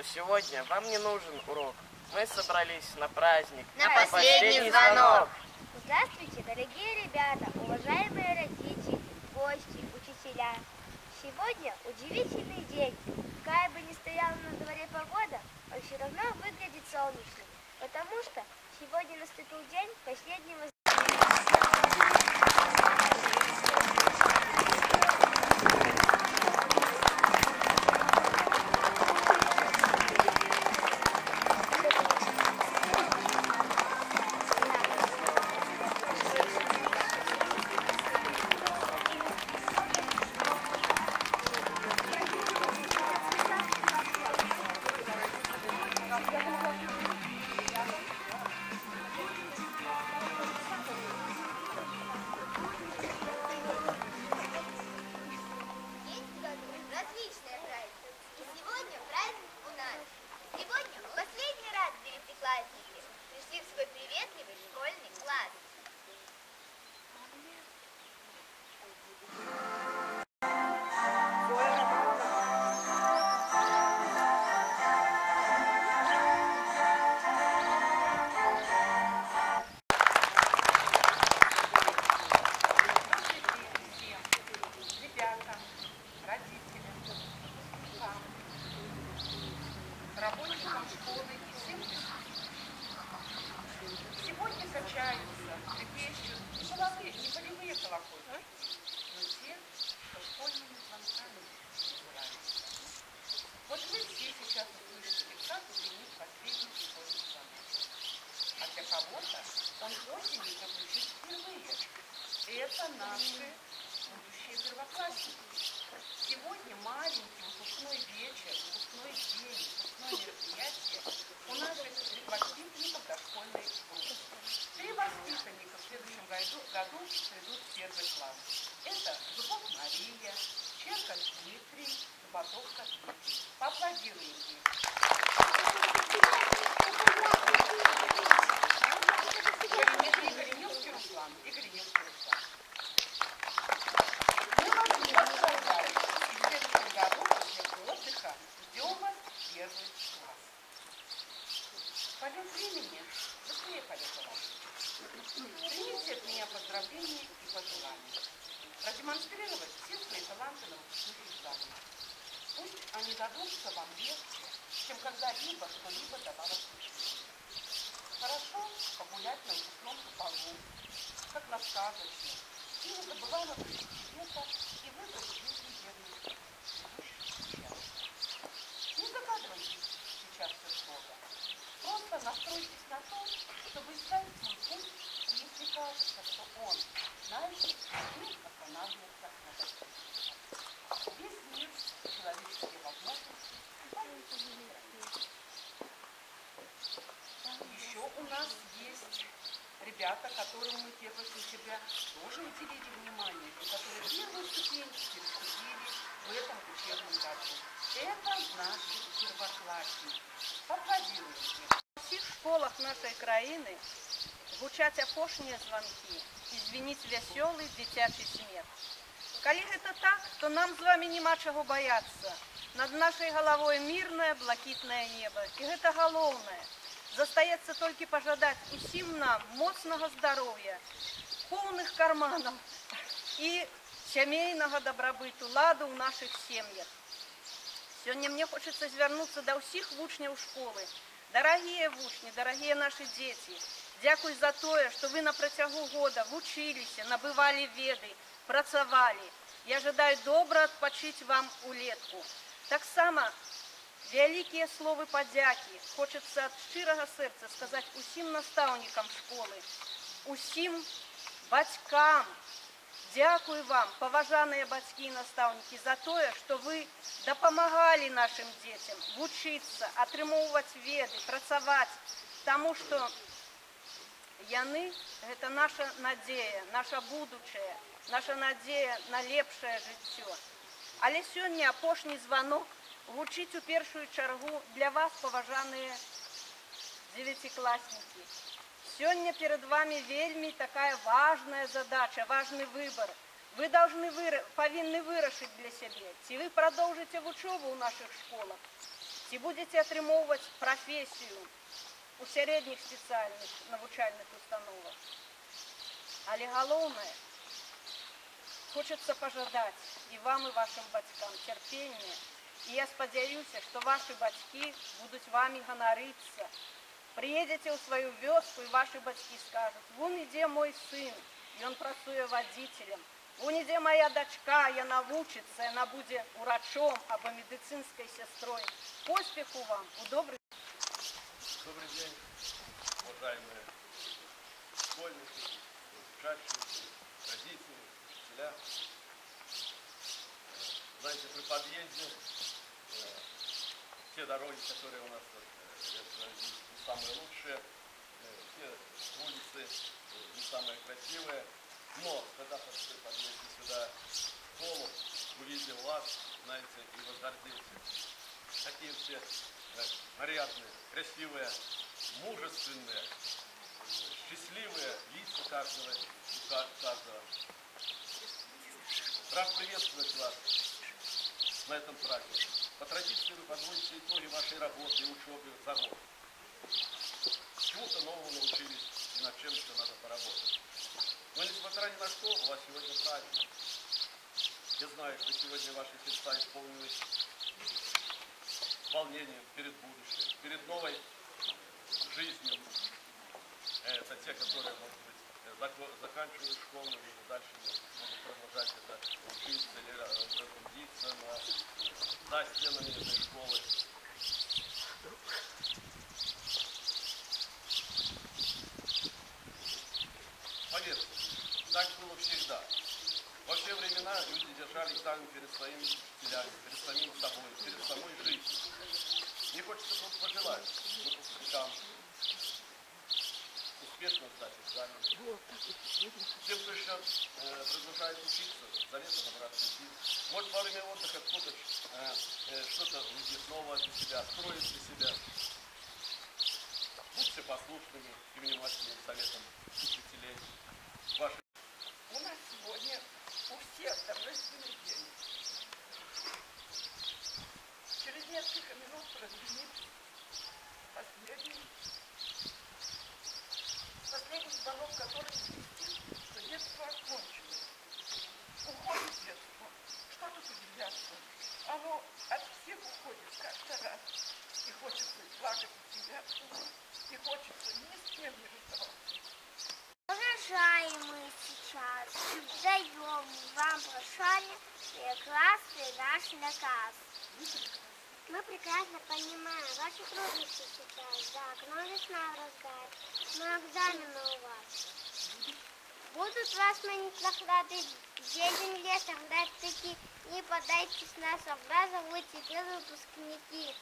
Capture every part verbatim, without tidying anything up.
сегодня вам не нужен урок. Мы собрались на праздник, на, на последний звонок. звонок. Здравствуйте, дорогие ребята, уважаемые родители, гости, учителя. Сегодня удивительный день. Какая бы ни стояла на дворе погода, он все равно выглядит солнечным, потому что сегодня наступил день последнего Это наши будущие первоклассники. Сегодня маленький выпускной вечер, выпускной день, выпускное мероприятие у наших воспитанников дошкольной группы. Три воспитанника в следующем году, году придут в первый класс. Это Зубов Мария, Черков Дмитрий, Зубатовка Дмитрий. Поаплодируем им. Кореневский Руслан и Кореневский Руслан. Мы вас поздравляем. И в следующем году после отдыха ждем вас в первый класс. Полет времени быстрее полета вас. Примите от меня поздравления и пожелания. Продемонстрировать все свои таланты на выпускных экзаменах. Пусть они дадутся вам легче, чем когда-либо что-либо давалось учению. Хорошо погулять на выпускном полу, как на сказочном, и не забываем отключить света и выбрать жизнь верную. Не загадывайте сейчас все строго. Просто настройтесь на то, чтобы искать свой путь, и если кажется, что он дальше, не останавливаться на достижении. Весь мир, человеческие возможности, еще у нас есть ребята, которым мы первого сентября тоже уделили внимание, и которые первую ступеньку переступили в этом учебном году. Это наши первоклассники. Поаплодируем им. У всіх школах нашої країни гучать апошнія звонки і звенить веселий дитячий смех. Коли это так, то нам с вами нема чего бояться. Над нашей головой мирное, блакитное небо. И это головное. Застаецца толькі пожадать усім нам моцнага здоровья, полных карманов и семейного добробыту, ладу в наших семьях. Сегодня мне хочется звернуться до всех вучняў школы. Дорогие вучни, дорогие наши дети, дякую за то, что вы на протягу года вучились, набывали веды, працавали. Я жадаю добра отпочить вам улетку. Так само вялікія словы падзякі хочется от шчырага сэрца сказать усім настаўнікам школы, усім бацькам. Дякую вам, паважаныя бацькі і настаўнікі, за тое, што вы дапамагалі нашим дзецям вучыцца, атрымоўваць веды, працаваць, таму што яны гэта наша надзея, наша будучае, наша надзея на лепшае жыццё. Але сёння апошні званок вучыць у першую чаргу для вас, паважаныя дзевяцікласнікі. Сегодня перед вами вельми такая важная задача, важный выбор. Вы должны выр... повинны вырашить для себя, ці вы продолжите учебу в наших школах, ці будете атрымоўваць прафесію у сярэдніх спецыяльных навучальных установах. Але галоўнае, хочется пожадать и вам, и вашим батькам терпения. И я спадзяюся, что ваши батьки будут вами ганарыцца. Приедете в свою вёску, и ваши батьки скажут: вон ідзе мой сын, и он працуе водителем. Вон ідзе моя дочка, яна вучится, яна будзе урачом або медицинской сестрой. Поспеху вам, у добрых. Добрый день, уважаемые школьники, учащиеся, родители, учителя. Знаете, при подъезде э, те дороги, которые у нас э, не самые лучшие, э, те улицы э, не самые красивые, но когда при подъезде сюда в школу, увидел вас, знаете, и возгордился. Такие все э, нарядные, красивые, мужественные, счастливые лица каждого и каждого. Рад приветствовать вас на этом празднике. По традиции вы подводите итоги вашей работы и учебы за год. Чему-то новому научились и над чем еще надо поработать. Но несмотря ни на что, у вас сегодня праздник. Я знаю, что сегодня ваши сердца исполнились волнением перед будущим, перед новой жизнью. Это те, которые, может быть, заканчивают школу и дальше будут продолжать это учиться или трудиться на, за стенами этой школы. Поверьте, так было всегда. Во все времена люди держали экзамен перед своими учителями, перед самим собой, перед самой жизнью. Мне хочется просто пожелать выпускникам успешно сдать экзамен. Тем, кто еще э, продолжает учиться, заветно набраться сил. Может, во время отдыха кто-то э, э, что-то увидит новое для себя, откроет для себя. Будьте послушными и внимательными к советам учителей. Ваши... У нас сегодня у всех торжественный день. Через несколько минут прозвенит последний, последний звонок, который известит, что детство окончилось. Уходит детство. Что тут удивляться? Оно от всех уходит как-то раз. И хочется плакать от себя, и хочется ни с кем не расставаться. Уважаемые, сейчас даем вам прошение и классный наш наказ. Мы прекрасно понимаем ваши трудности сейчас, да, окно весна в разгаре, но экзамены у вас. Будут вас манить нахлады, едем лесом, дать-таки, не подайтесь на соблазн, вы теперь выпускники.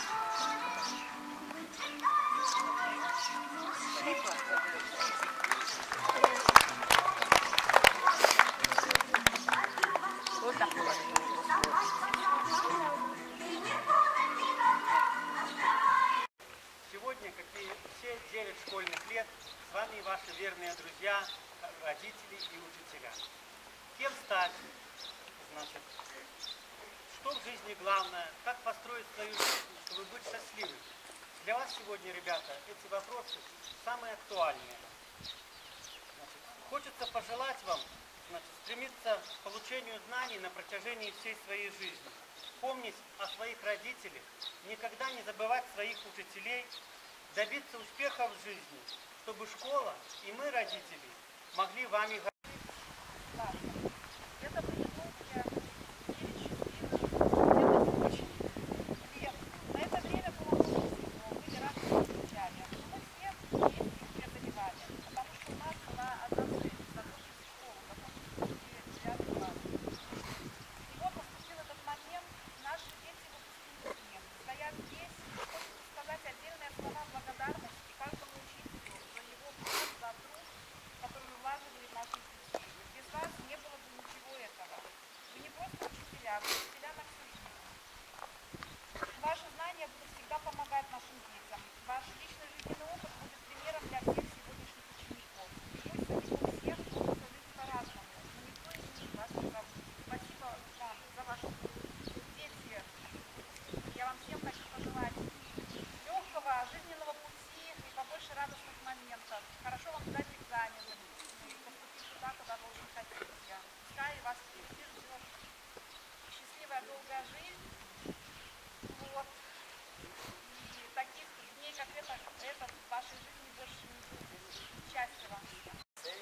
Сегодня, как и все девять школьных лет, с вами ваши верные друзья, родители и учителя. Кем стать? Значит, что в жизни главное? Как построить свою жизнь, чтобы быть счастливым? Для вас сегодня, ребята, эти вопросы самые актуальные. Значит, хочется пожелать вам, значит, стремиться к получению знаний на протяжении всей своей жизни. Помнить о своих родителях, никогда не забывать своих учителей, добиться успеха в жизни, чтобы школа и мы, родители, могли вами гордиться. Это принесло мне девять счастливых, делать очень приятно. На это время было очень сильно, были разные замечания. Мы все вместе преодолевали, потому что у нас была одна цель – закончить школу, закончить девятый класс. И вот наступил этот момент, наши дети выпускники стоят здесь. Хочется сказать отдельные слова благодарности каждому учителю за его труд, за труд, который вы вложили в наших детей. Без вас не было бы ничего этого. Вы не просто учителя, вы учителя на всю жизнь. Ваши знания будут всегда помогать нашим детям. Ваш личный жизненный опыт будет примером для всех сегодняшних учеников. Пусть у всех сложится жизнь по-разному, но никто из них вас не забудет. Спасибо вам за ваш труд. Дети, я вам всем хочу пожелать жизнь. Вот. И таких дней, как это, это в вашей жизни больше не будет. Счастья вам всем.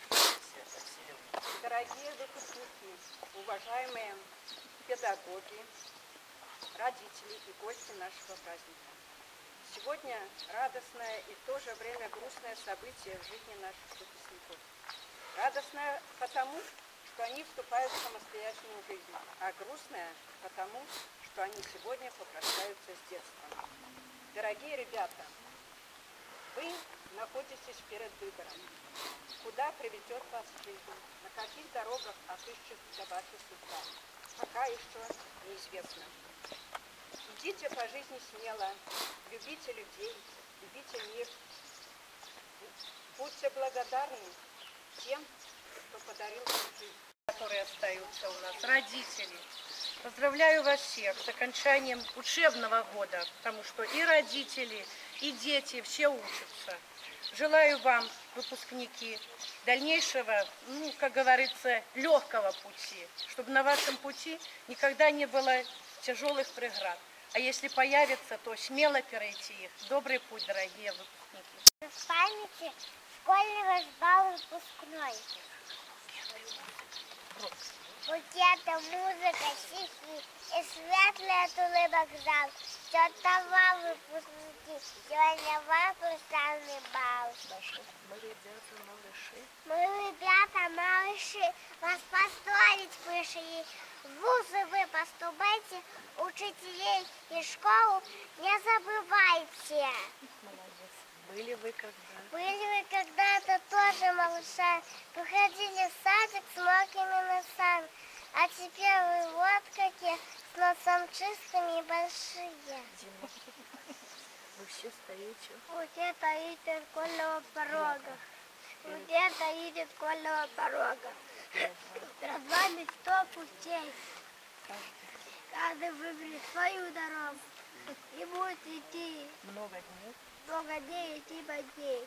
Дорогие выпускники, уважаемые педагоги, родители и гости нашего праздника. Сегодня радостное и в то же время грустное событие в жизни наших выпускников. Радостное потому, что они вступают в самостоятельную жизнь, а грустное потому, что они сегодня попрощаются с детством. Дорогие ребята, вы находитесь перед выбором. Куда приведет вас жизнь? На каких дорогах отыщется ваша судьба? Пока еще неизвестно. Идите по жизни смело, любите людей, любите мир. Будьте благодарны тем, кто подарил вам жизнь. Которые остаются у нас, родители. Поздравляю вас всех с окончанием учебного года, потому что и родители, и дети все учатся. Желаю вам, выпускники, дальнейшего, ну, как говорится, легкого пути, чтобы на вашем пути никогда не было тяжелых преград. А если появится, то смело перейти их. Добрый путь, дорогие выпускники. В памяти школьного бал выпускной. Букета, музыка, стихи и светлый от улыбок зал. Что-то вам, выпускники, сегодня вам хрустальный бал. Мы ребята малыши. Мы, ребята, малыши, вас поздравить пришли. В вузы вы поступайте, учителей и школу не забывайте. Молодец. Были вы когда? Были вы когда-то тоже малышами, приходили в садик с мокрыми носами, а теперь вы вот какие, с носом чистыми и большие. Дима, вы все стоите. Вот это идет школьного порога. Вот это идет школьного порога. Перед вами сто путей. Каждый выберет свою дорогу и будет идти. Много дней. Много дней идти по дней.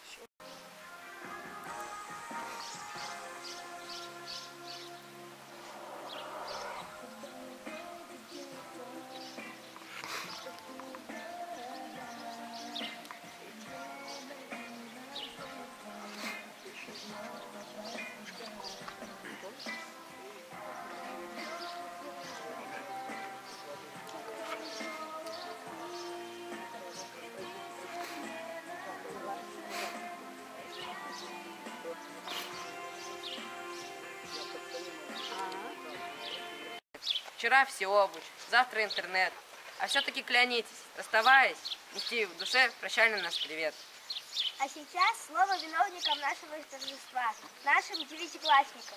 Вчера всеобуч, завтра интернет. А все-таки клянитесь, расставаясь, нести в душе прощальный наш привет. А сейчас слово виновникам нашего торжества, нашим девятиклассникам.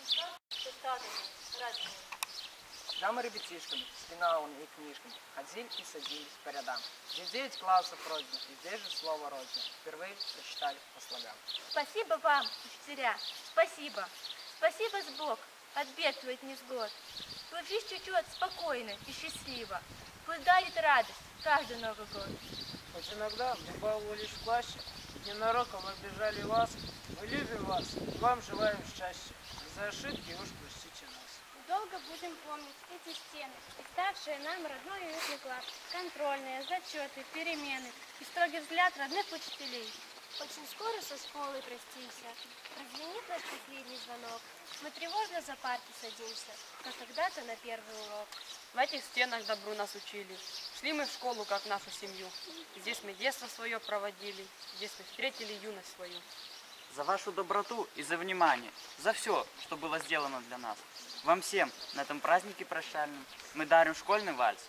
Когда мы ребятишками с пеналами и книжками ходили и садились по рядам, здесь девять классов родина, и здесь же слово родина впервые прочитали по слогам. Спасибо вам, учителя, спасибо. Спасибо, Бог, от бед и от невзгод. Пусть жизнь течет спокойно и счастливо. Пусть дарит радость каждый Новый год. Хоть иногда мы баловались в классе, ненароком обижали вас, мы любим вас, и вам желаем счастья. За ошибки уж простите нас. Долго будем помнить эти стены, и ставшие нам родной и уютный класс, контрольные, зачеты, перемены и строгий взгляд родных учителей. Очень скоро со школой простимся. Прозвенит наш последний звонок. Мы тревожно за парты садимся, как когда-то на первый урок. В этих стенах добру нас учили. Шли мы в школу, как в нашу семью. Здесь мы детство свое проводили, здесь мы встретили юность свою. За вашу доброту и за внимание, за все, что было сделано для нас. Вам всем на этом празднике прощальном мы дарим школьный вальс.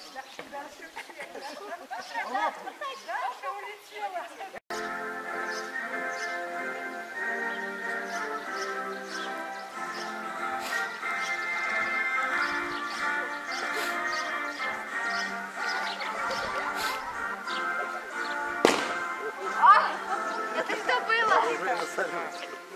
Даша, Даша улетела. Это что было?